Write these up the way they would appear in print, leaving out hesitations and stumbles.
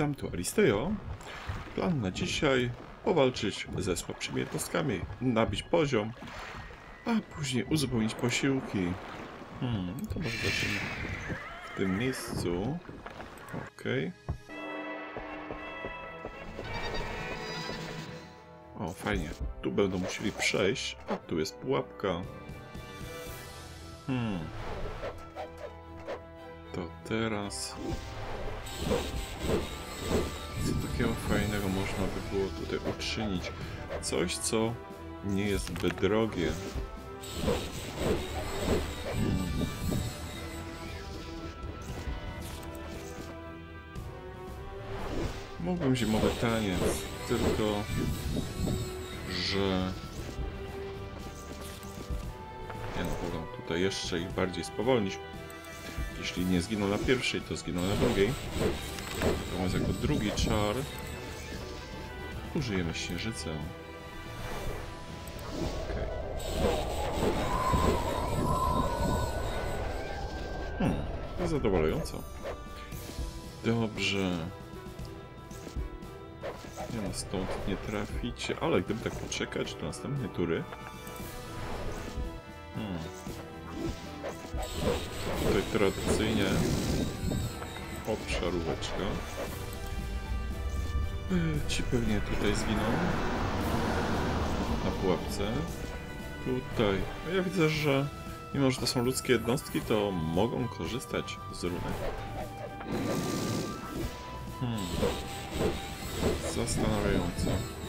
Witam, tu Aristejo. Plan na dzisiaj: powalczyć ze słabszymi jednostkami, nabić poziom, a później uzupełnić posiłki. To może zacznijmy w tym miejscu. Okej. O, fajnie. Tu będą musieli przejść, a tu jest pułapka. To teraz... Co takiego fajnego można by było tutaj uczynić? Coś, co nie jest zbyt drogie. Mógłbym zimowy taniec, tylko że... Nie no, mogę tutaj jeszcze ich bardziej spowolnić. Jeśli nie zginął na pierwszej, to zginął na drugiej. Natomiast jako drugi czar użyjemy śnieżycę. To zadowalająco. Dobrze. Nie no, stąd nie traficie, ale gdyby tak poczekać do następnej tury. Tutaj tradycyjnie obszaróweczka. Ci pewnie tutaj zginą na pułapce. Tutaj. A ja widzę, że mimo, że to są ludzkie jednostki, to mogą korzystać z runek. Zastanawiająco.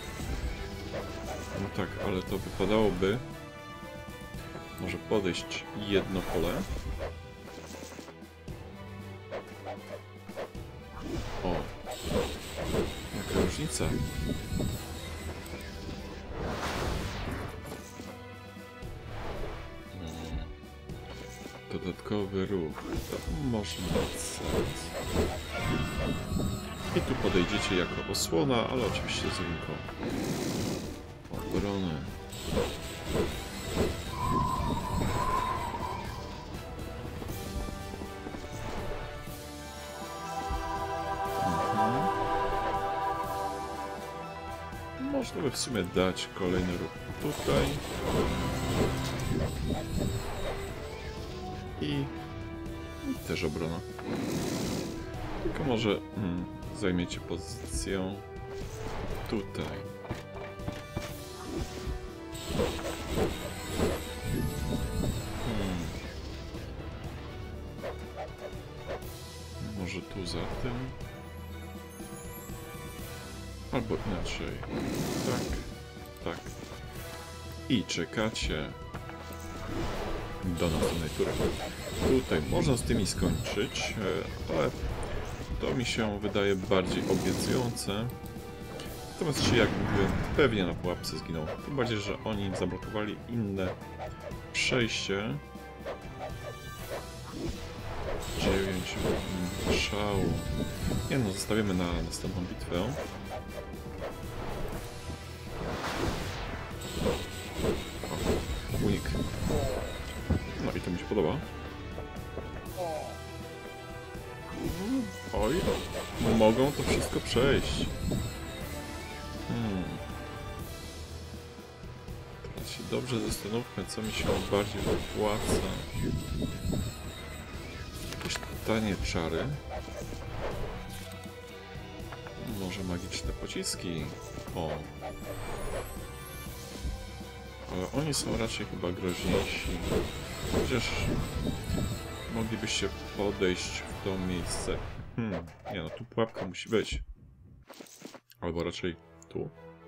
No tak, ale to wypadałoby może podejść jedno pole. O, jaka różnica. Dodatkowy ruch, to może mieć sens. I tu podejdziecie jako osłona, ale oczywiście z ręką obrony. Można by w sumie dać kolejny ruch tutaj. I też obrona. Tylko może zajmiecie pozycję tutaj. Może tu za tym. Albo inaczej. Tak, tak. I czekacie do następnej tury. Tutaj można z tymi skończyć, ale to mi się wydaje bardziej obiecujące. Natomiast czy jakby pewnie na pułapce zginął. Tym bardziej, że oni zablokowali inne przejście. 9 szału. Nie no, zostawimy na następną bitwę. O, unik. No i to mi się podoba. Oj, mogą to wszystko przejść. Teraz się dobrze zastanówmy, co mi się bardziej opłaca. Jakieś tanie czary. Może magiczne pociski. O. Ale oni są raczej chyba groźniejsi. Chociaż moglibyście podejść w to miejsce. Nie no, tu pułapka musi być. Albo raczej tu.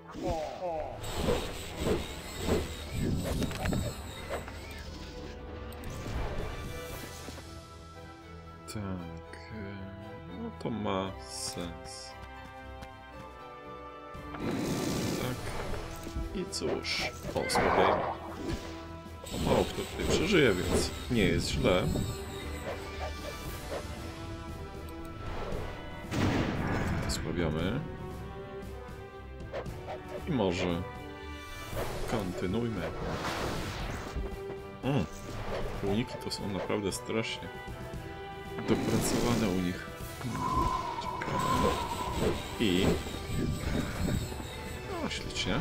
Tak. No to ma sens. Tak. I cóż. O, słabiej. O, mało kto tutaj przeżyje, więc nie jest źle. Osłabiamy. I może kontynuujmy. Te uniki to są naprawdę strasznie dopracowane u nich. Ciekawe. I... No, ślicznie.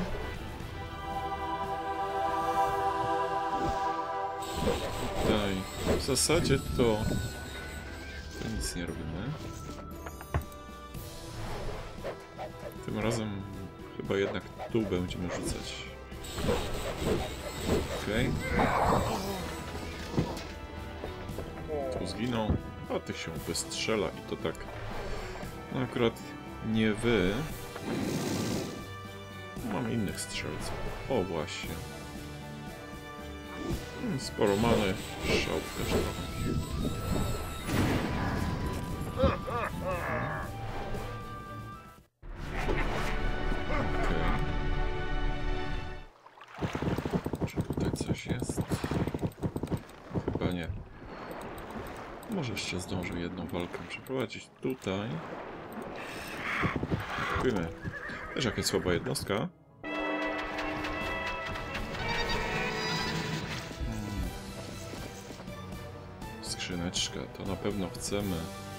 Tutaj w zasadzie to nic nie robimy. Tym razem chyba jednak tu będziemy rzucać. Okej. Tu zginął, a tych się wystrzela i to tak. No akurat nie wy. Mam innych strzelców. O właśnie. Sporo mamy. Szał też trochę. Okej. Czy tutaj coś jest? Chyba nie. Może jeszcze zdążę jedną walkę przeprowadzić tutaj. Dziękujemy. Też jakaś słaba jednostka. Skrzyneczka, to na pewno chcemy.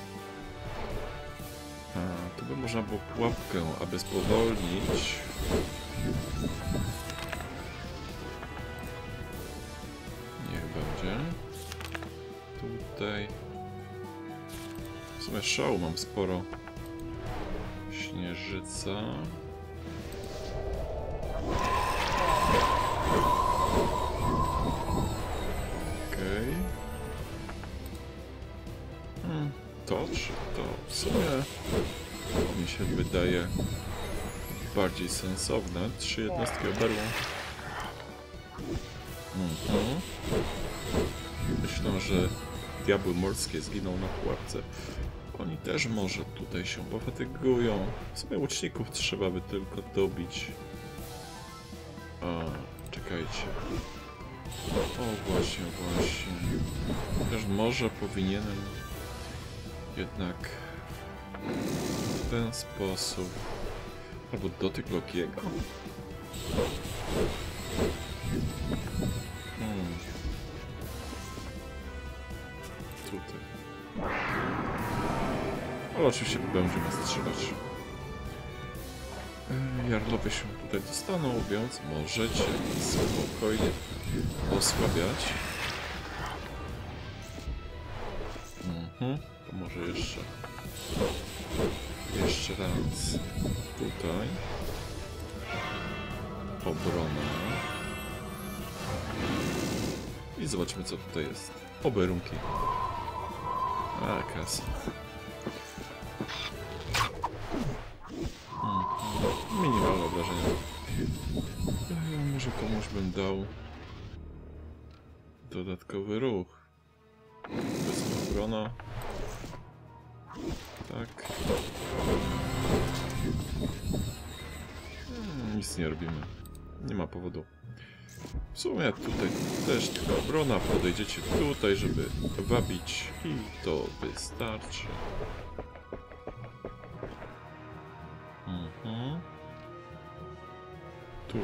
A, tu by można było pułapkę, aby spowolnić. Niech będzie. Tutaj. W sumie szału mam sporo. Śnieżyca. Okej. To czy to? W sumie to mi się wydaje bardziej sensowne. 3 jednostki oberło. Myślę, że diabły morskie zginą na pułapce. Oni też może tutaj się pofatygują. W sumie łuczników trzeba by tylko dobić. A, czekajcie. O, właśnie. Też może powinienem jednak w ten sposób. Albo dotyk Lokiego. Tutaj. Ale oczywiście będziemy strzelać. Jarlowie się tutaj dostaną, więc możecie spokojnie osłabiać. To może jeszcze raz tutaj. Obrona. I zobaczmy, co tutaj jest. Oberunki. A, kasa. Minimalne obrażenia. Może komuś bym dał dodatkowy ruch. To jest obrona. Tak. Nic nie robimy. Nie ma powodu. W sumie tutaj też tylko obrona. Podejdziecie tutaj, żeby wabić i to wystarczy. Tu.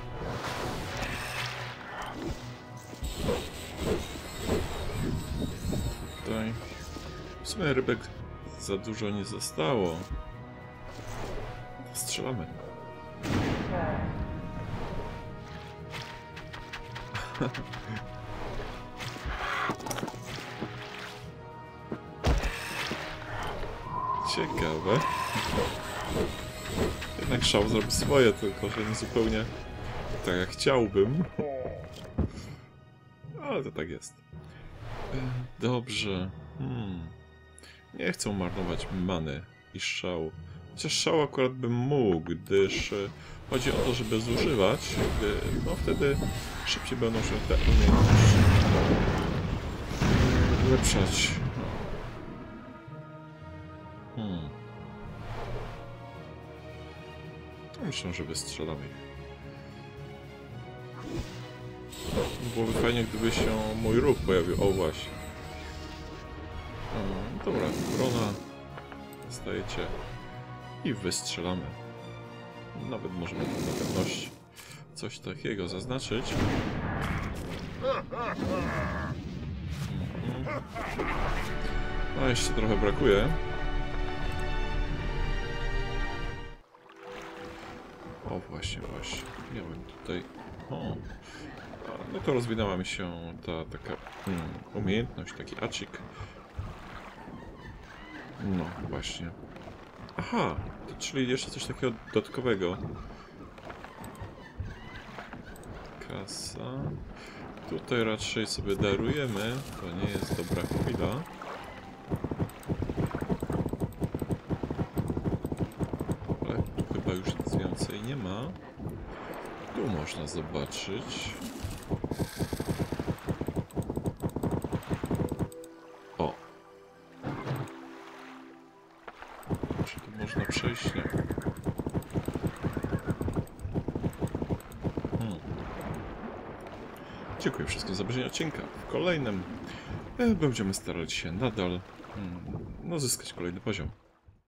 Tutaj. W sumie rybek za dużo nie zostało. Strzelamy. Ciekawe. Jednak szał zrobi swoje, tylko że nie zupełnie tak jak chciałbym. Ale to tak jest. Dobrze. Nie chcę marnować many i szału. Chociaż szał akurat bym mógł, gdyż chodzi o to, żeby zużywać, no wtedy szybciej będą się te umiejętności ulepszać. Myślę, że wystrzelamy ich. Byłoby fajnie, gdyby się mój ruch pojawił. O, właśnie. Dobra, obrona. Stajecie i wystrzelamy. Nawet możemy tu na pewność coś takiego zaznaczyć. No, jeszcze trochę brakuje. O, właśnie, właśnie. Miałem tutaj... O! No to rozwinęła mi się ta taka umiejętność, taki acik. No, właśnie. Aha! To, czyli jeszcze coś takiego dodatkowego. Kasa. Tutaj raczej sobie darujemy. To nie jest dobra chwila. Ale tu chyba już nic więcej nie ma. Tu można zobaczyć. O! Czy tu można przejść? Nie. Dziękuję wszystkim za obejrzenie odcinka. W kolejnym będziemy starali się nadal zyskać kolejny poziom.